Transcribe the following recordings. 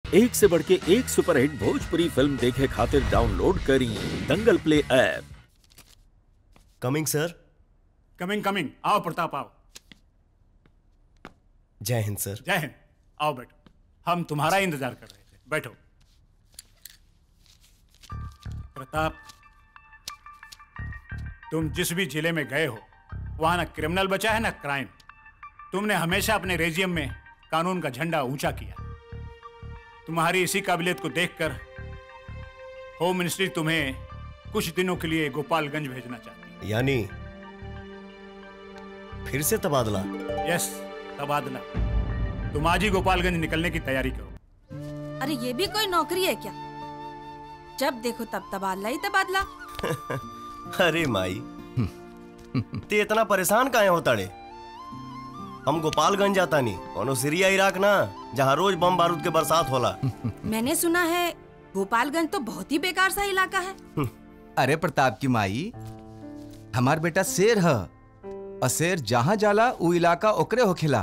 एक से बढ़ के एक सुपरहिट भोजपुरी फिल्म देखे खातिर डाउनलोड करी Dangal play app. Coming sir. Coming coming. आओ प्रताप आओ। जय हिंद सर। जय हिंद। आओ बैठो, हम तुम्हारा इंतजार कर रहे थे। बैठो। प्रताप, तुम जिस भी जिले में गए हो वहां ना क्रिमिनल बचा है ना क्राइम। तुमने हमेशा अपने रेजियम में कानून का झंडा ऊंचा किया। तुम्हारी इसी काबिलियत को देखकर होम मिनिस्ट्री तुम्हें कुछ दिनों के लिए गोपालगंज भेजना चाहती है। यानी फिर से तबादला? यस, तबादला। तुम आज ही गोपालगंज निकलने की तैयारी करो। अरे ये भी कोई नौकरी है क्या? जब देखो तब तबादला ही तबादला। अरे माई, ते इतना परेशान काहे होता रे? हम गोपालगंज जाता नहीं, कोनो सीरिया इराक ना, जहाँ रोज बम बारूद के बरसात होला। मैंने सुना है गोपालगंज तो बहुत ही बेकार सा इलाका है। अरे प्रताप की माई, हमार बेटा शेर है और शेर जहाँ जाला वो इलाका ओकरे होखेला।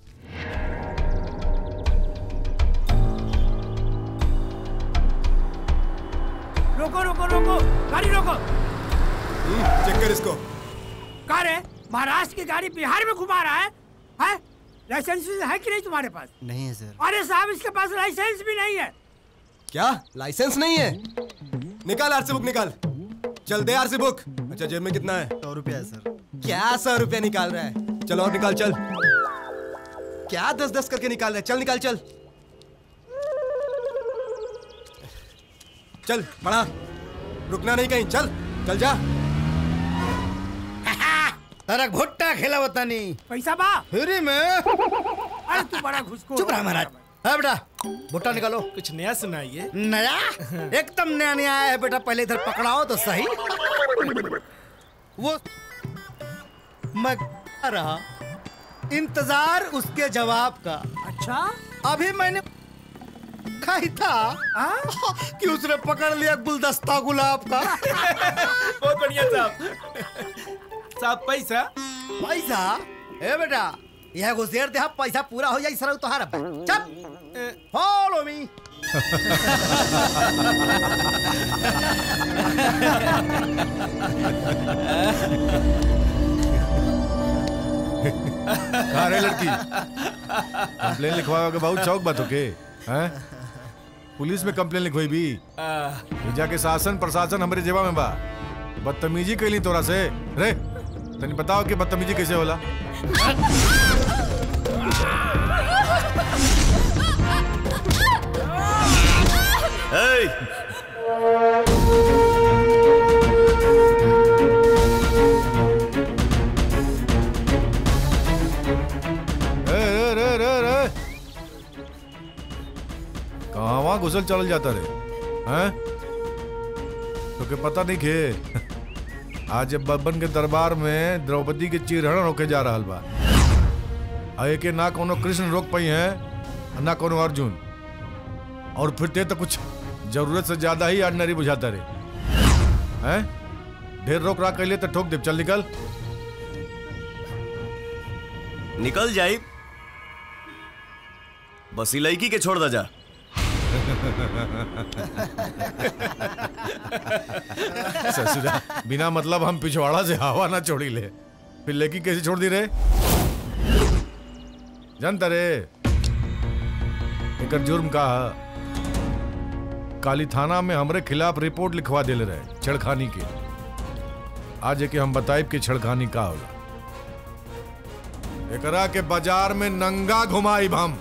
रोको रोको रोको, गाड़ी रोको। चेक कर इसको। कार है, महाराष्ट्र की गाड़ी बिहार में घुमा रहा है? लाइसेंस है कि नहीं तुम्हारे पास? नहीं है सर। अरे साहब, इसके पास लाइसेंस भी नहीं है। क्या लाइसेंस नहीं है? निकाल आरसी बुक निकाल। चल दे आरसी बुक। अच्छा, जेब में कितना है? 100 रुपया है सर। क्या 100 रुपया निकाल रहा है? चलो और निकाल, चल। क्या 10-10 करके निकाल रहा है? चल निकाल, चल चल, बढ़ा, रुकना नहीं कहीं। चल चल जा। तरक भुट्टा खेला बतानी पैसा बा फ्री में। अरे तू बड़ा घुसखोर। चुप रहा महाराज। है बेटा, भुट्टा निकालो। कुछ नया सुनाइए। नया? एकदम नया नया आया है बेटा। पहले इधर पकड़ाओ तो सही। वो मैं कर रहा इंतजार उसके जवाब का। अच्छा, अभी मैंने कहा था कि उसने पकड़ लिया गुलदस्ता गुलाब का। बहुत बढ़िया साहब। पैसा पैसा? ए बेटा, यह घुसेर दे, पैसा पूरा हो जाए सर तुहारा। चल फॉलो मी। कहाँ रे लड़की? कंप्लेन लिखवाओगे? बहुत शौक बात होके हैं? पुलिस में कंप्लेन लिखवाई भी? जाके शासन प्रशासन हमारे जेबा में बा। बदतमीजी कैली तोरा से रे? तनी बताओ कि बदतमीजी कैसे होला? कहाँ घुसल चल जाता रे? हैं? तो के पता नहीं खे आज बब्बन के दरबार में द्रौपदी के चीरहरण होके जा रहा बा। आए के ना कोनो कृष्ण रोक पाई है ना कोनो अर्जुन, और फिर ते तो कुछ जरूरत से ज्यादा ही ऑर्डिनरी बुझाता रे। हैं? ढेर रोक राक कैले तो ठोक दे। चल निकल। निकल जाई, बस लड़की के छोड़ दा जा। ससुरा, बिना मतलब हम पिछवाड़ा से हवा ना छोड़ी ले, फिर लड़की कैसे छोड़ दी रे? जानता रे एक जुर्म का काली थाना में हमरे खिलाफ रिपोर्ट लिखवा देले रहे छेड़खानी के। आज एक हम बताइब कि छेड़खानी का होला। एकरा के बाजार में नंगा घुमाइब हम।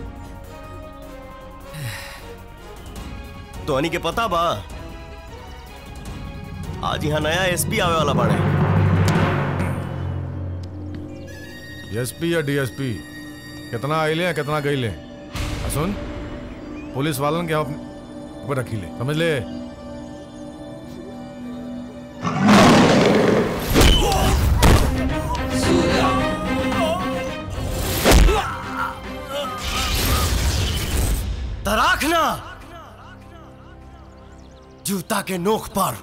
तो हनी के पता बा आज यहाँ नया एसपी आवे वाला बाड़े। एसपी या डीएसपी कितना आइले हैं कितना गईले? सुन, पुलिस वालन के ऊपर रखी ले, समझ ले। तराखना जूता के नोक पर।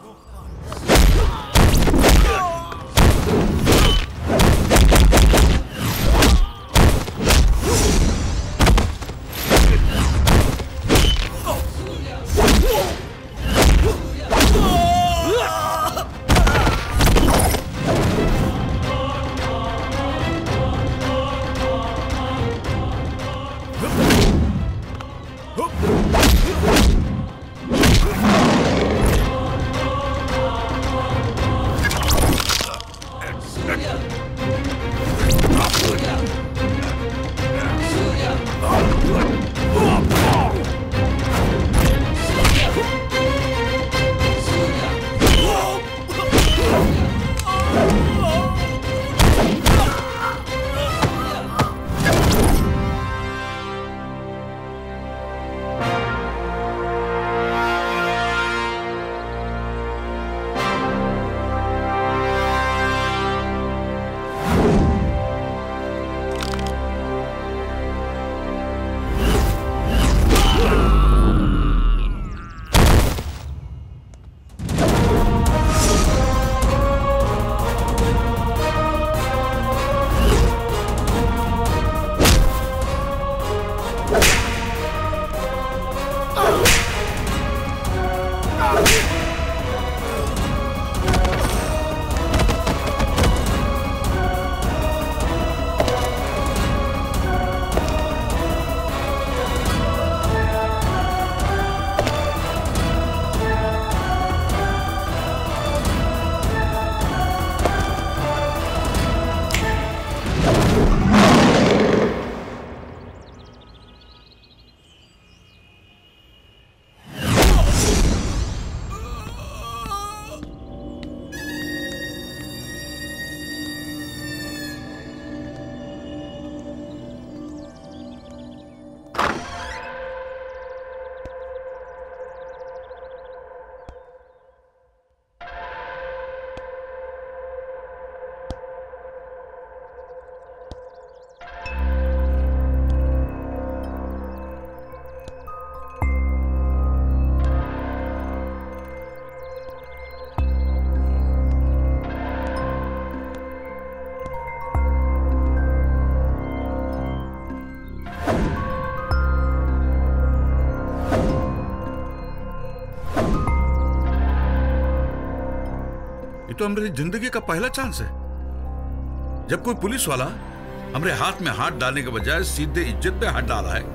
ये तो हमारी जिंदगी का पहला चांस है जब कोई पुलिस वाला हमारे हाथ में हाथ डालने के बजाय सीधे इज्जत पे हाथ डाला है।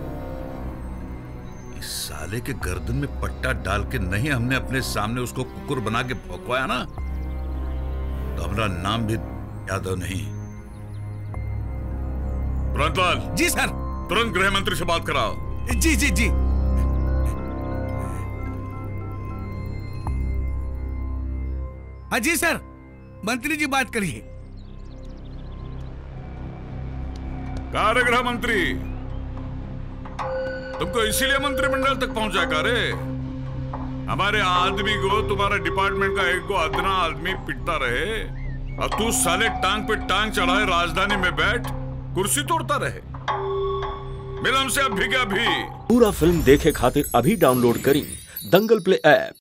इस साले के गर्दन में पट्टा डाल के नहीं हमने अपने सामने उसको कुकुर बना के भौंकवाया ना, तो हमारा नाम भी यादव नहीं। तुरंतलाल। जी सर। तुरंत गृह मंत्री से बात कराओ। जी जी जी। हाँ जी सर, मंत्री जी बात करिए। कार्य गृह मंत्री, तुमको इसीलिए मंत्रिमंडल तक पहुंचा का रे? हमारे आदमी को तुम्हारे डिपार्टमेंट का एक को अदना आदमी पिटता रहे और तू साले टांग पे टांग चढ़ाए राजधानी में बैठ कुर्सी तोड़ता रहे। मिल हमसे अभी के अभी। पूरा फिल्म देखे खातिर अभी डाउनलोड करी दंगल प्ले ऐप।